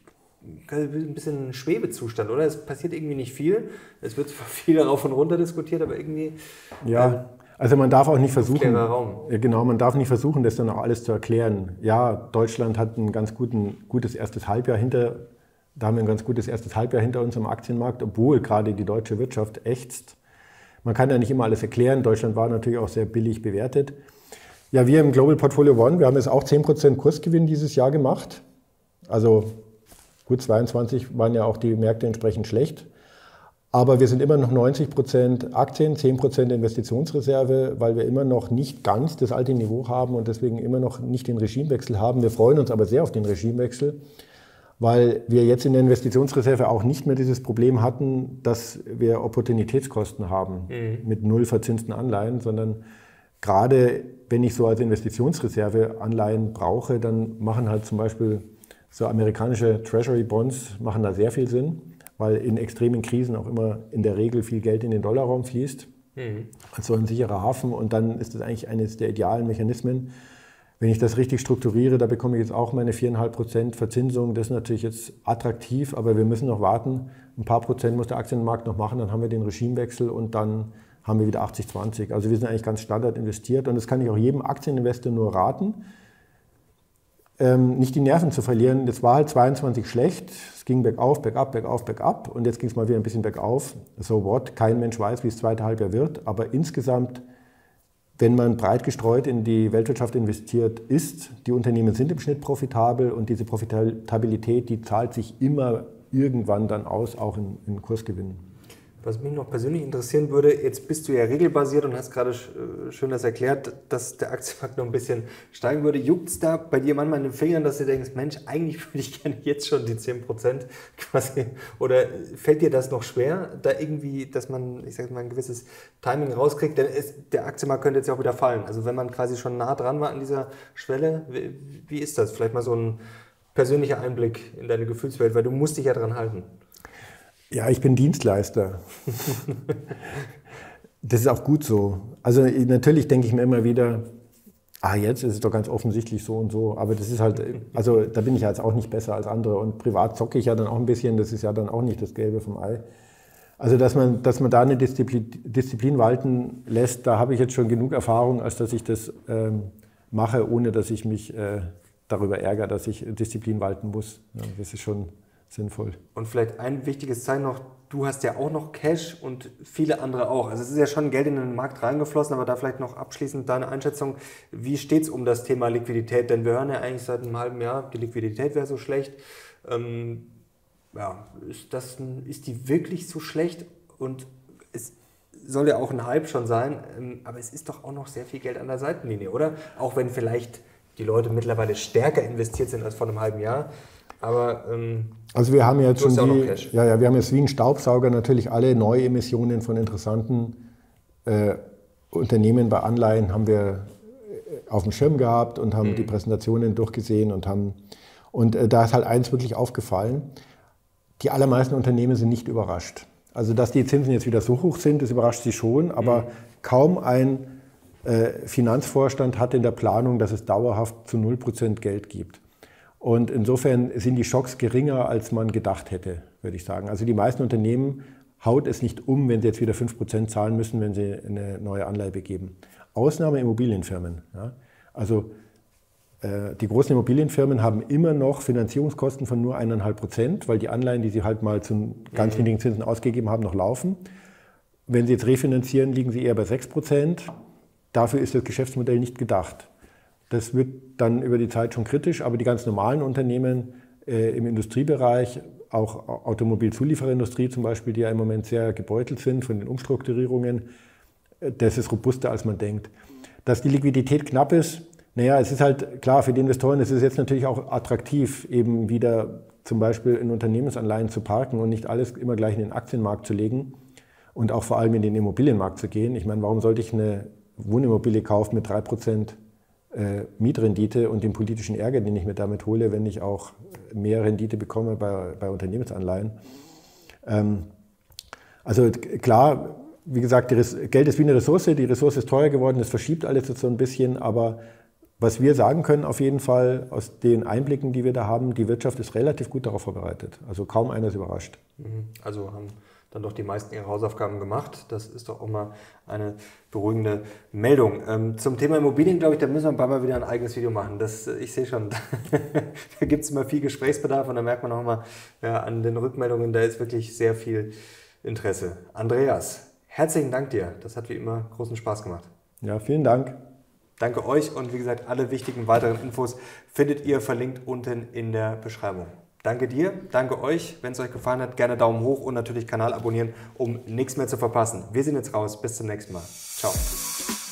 ein bisschen ein Schwebezustand, oder? Es passiert irgendwie nicht viel. Es wird zwar viel rauf und runter diskutiert, aber irgendwie... Ja, ähm, also man darf auch nicht versuchen, Raum. genau, man darf nicht versuchen, das dann auch alles zu erklären. Ja, Deutschland hat ein ganz guten, gutes erstes Halbjahr hinter, da haben wir ein ganz gutes erstes Halbjahr hinter uns am Aktienmarkt, obwohl gerade die deutsche Wirtschaft ächzt. Man kann ja nicht immer alles erklären. Deutschland war natürlich auch sehr billig bewertet. Ja, wir im Global Portfolio One, wir haben jetzt auch zehn Prozent Kursgewinn dieses Jahr gemacht. Also gut, zweiundzwanzig waren ja auch die Märkte entsprechend schlecht. Aber wir sind immer noch neunzig Prozent Aktien, zehn Prozent Investitionsreserve, weil wir immer noch nicht ganz das alte Niveau haben und deswegen immer noch nicht den Regimewechsel haben. Wir freuen uns aber sehr auf den Regimewechsel, weil wir jetzt in der Investitionsreserve auch nicht mehr dieses Problem hatten, dass wir Opportunitätskosten haben mhm. mit null verzinsten Anleihen, sondern gerade wenn ich so als Investitionsreserve Anleihen brauche, dann machen halt zum Beispiel so amerikanische Treasury Bonds machen da sehr viel Sinn, weil in extremen Krisen auch immer in der Regel viel Geld in den Dollarraum fließt. Mhm. Als so ein sicherer Hafen und dann ist das eigentlich eines der idealen Mechanismen. Wenn ich das richtig strukturiere, da bekomme ich jetzt auch meine vier Komma fünf Prozent Verzinsung. Das ist natürlich jetzt attraktiv, aber wir müssen noch warten. Ein paar Prozent muss der Aktienmarkt noch machen, dann haben wir den Regimewechsel und dann haben wir wieder achtzig zwanzig. Also wir sind eigentlich ganz standard investiert und das kann ich auch jedem Aktieninvestor nur raten. Ähm, nicht die Nerven zu verlieren. Das war halt zweiundzwanzig schlecht. Es ging bergauf, bergab, bergauf, bergab und jetzt ging es mal wieder ein bisschen bergauf. So what? Kein Mensch weiß, wie das zweite Halbjahr wird, aber insgesamt, wenn man breit gestreut in die Weltwirtschaft investiert ist, die Unternehmen sind im Schnitt profitabel und diese Profitabilität, die zahlt sich immer irgendwann dann aus, auch in, in Kursgewinnen. Was mich noch persönlich interessieren würde, jetzt bist du ja regelbasiert und hast gerade schön das erklärt, dass der Aktienmarkt noch ein bisschen steigen würde. Juckt es da bei dir manchmal in den Fingern, dass du denkst, Mensch, eigentlich würde ich gerne jetzt schon die zehn Prozent quasi, oder fällt dir das noch schwer, da irgendwie, dass man, ich sag mal, ein gewisses Timing rauskriegt? Denn es, der Aktienmarkt könnte jetzt ja auch wieder fallen. Also wenn man quasi schon nah dran war an dieser Schwelle, wie, wie ist das? Vielleicht mal so ein persönlicher Einblick in deine Gefühlswelt, weil du musst dich ja dran halten. Ja, ich bin Dienstleister. Das ist auch gut so. Also natürlich denke ich mir immer wieder, ah, jetzt ist es doch ganz offensichtlich so und so. Aber das ist halt, also da bin ich ja jetzt auch nicht besser als andere. Und privat zocke ich ja dann auch ein bisschen, das ist ja dann auch nicht das Gelbe vom Ei. Also dass man, dass man da eine Disziplin, Disziplin walten lässt, da habe ich jetzt schon genug Erfahrung, als dass ich das ähm, mache, ohne dass ich mich äh, darüber ärgere, dass ich Disziplin walten muss. Ja, das ist schon sinnvoll. Und vielleicht ein wichtiges Zeichen noch, du hast ja auch noch Cash und viele andere auch. Also es ist ja schon Geld in den Markt reingeflossen, aber da vielleicht noch abschließend deine Einschätzung, wie steht es um das Thema Liquidität? Denn wir hören ja eigentlich seit einem halben Jahr, die Liquidität wäre so schlecht. Ähm, ja, ist, das, ist die wirklich so schlecht? Und es soll ja auch ein Hype schon sein, ähm, aber es ist doch auch noch sehr viel Geld an der Seitenlinie, oder? Auch wenn vielleicht die Leute mittlerweile stärker investiert sind als vor einem halben Jahr. Aber ähm, also wir haben jetzt schon ja wie, ja, ja, wir haben jetzt wie ein Staubsauger natürlich alle Neuemissionen von interessanten äh, Unternehmen bei Anleihen haben wir auf dem Schirm gehabt und haben mhm. die Präsentationen durchgesehen und haben und äh, da ist halt eins wirklich aufgefallen: Die allermeisten Unternehmen sind nicht überrascht. Also dass die Zinsen jetzt wieder so hoch sind, das überrascht sie schon, aber mhm. kaum ein äh, Finanzvorstand hat in der Planung, dass es dauerhaft zu null Prozent Geld gibt. Und insofern sind die Schocks geringer, als man gedacht hätte, würde ich sagen. Also die meisten Unternehmen haut es nicht um, wenn sie jetzt wieder fünf Prozent zahlen müssen, wenn sie eine neue Anleihe begeben. Ausnahme Immobilienfirmen. Ja. Also äh, die großen Immobilienfirmen haben immer noch Finanzierungskosten von nur eins Komma fünf Prozent, weil die Anleihen, die sie halt mal zu ganz mhm. niedrigen Zinsen ausgegeben haben, noch laufen. Wenn sie jetzt refinanzieren, liegen sie eher bei sechs Prozent. Dafür ist das Geschäftsmodell nicht gedacht. Das wird dann über die Zeit schon kritisch, aber die ganz normalen Unternehmen äh, im Industriebereich, auch Automobilzuliefererindustrie zum Beispiel, die ja im Moment sehr gebeutelt sind von den Umstrukturierungen, äh, das ist robuster, als man denkt. Dass die Liquidität knapp ist, naja, es ist halt klar, für die Investoren ist es jetzt natürlich auch attraktiv, eben wieder zum Beispiel in Unternehmensanleihen zu parken und nicht alles immer gleich in den Aktienmarkt zu legen und auch vor allem in den Immobilienmarkt zu gehen. Ich meine, warum sollte ich eine Wohnimmobilie kaufen mit drei Prozent Mietrendite und den politischen Ärger, den ich mir damit hole, wenn ich auch mehr Rendite bekomme bei, bei Unternehmensanleihen. Ähm, also klar, wie gesagt, das Geld ist wie eine Ressource, die Ressource ist teuer geworden, das verschiebt alles jetzt so ein bisschen, aber was wir sagen können auf jeden Fall aus den Einblicken, die wir da haben, die Wirtschaft ist relativ gut darauf vorbereitet. Also kaum einer ist überrascht. Also haben dann doch die meisten ihre Hausaufgaben gemacht. Das ist doch auch mal eine beruhigende Meldung. Ähm, zum Thema Immobilien, glaube ich, da müssen wir bald mal wieder ein eigenes Video machen. Das, ich sehe schon, da gibt es immer viel Gesprächsbedarf und da merkt man auch mal ja, an den Rückmeldungen, da ist wirklich sehr viel Interesse. Andreas, herzlichen Dank dir. Das hat wie immer großen Spaß gemacht. Ja, vielen Dank. Danke euch und wie gesagt, alle wichtigen weiteren Infos findet ihr verlinkt unten in der Beschreibung. Danke dir, danke euch. Wenn es euch gefallen hat, gerne Daumen hoch und natürlich Kanal abonnieren, um nichts mehr zu verpassen. Wir sind jetzt raus. Bis zum nächsten Mal. Ciao.